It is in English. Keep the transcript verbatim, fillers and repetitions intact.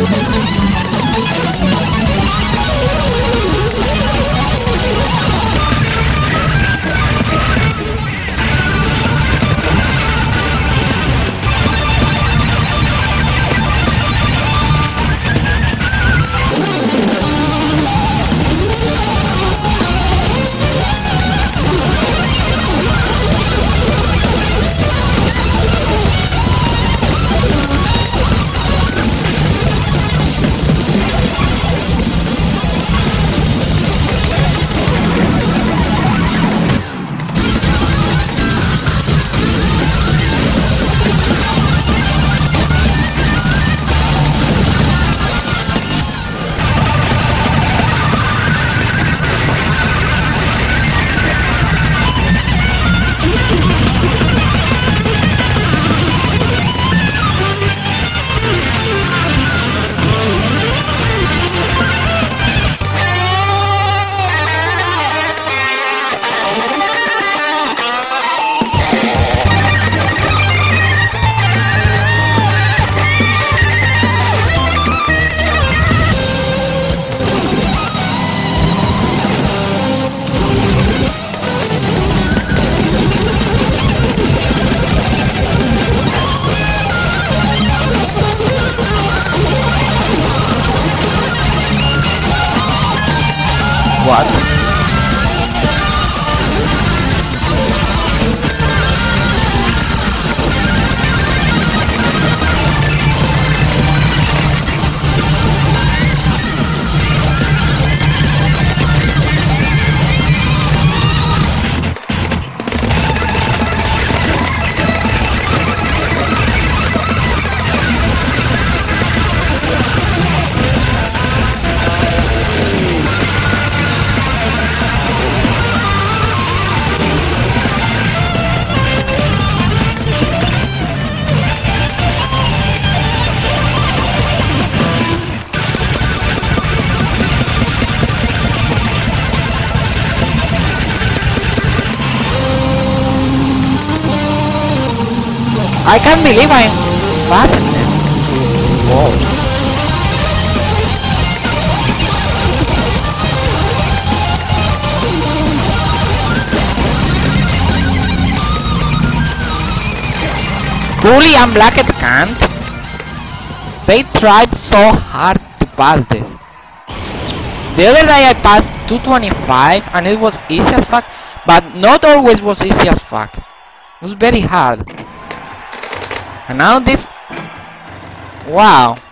What? I can't believe I'm passing this. Whoa. Truly Unblacked can't. They tried so hard to pass this. The other day I passed two twenty-five and it was easy as fuck, but not always was easy as fuck. It was very hard. And now this... Wow.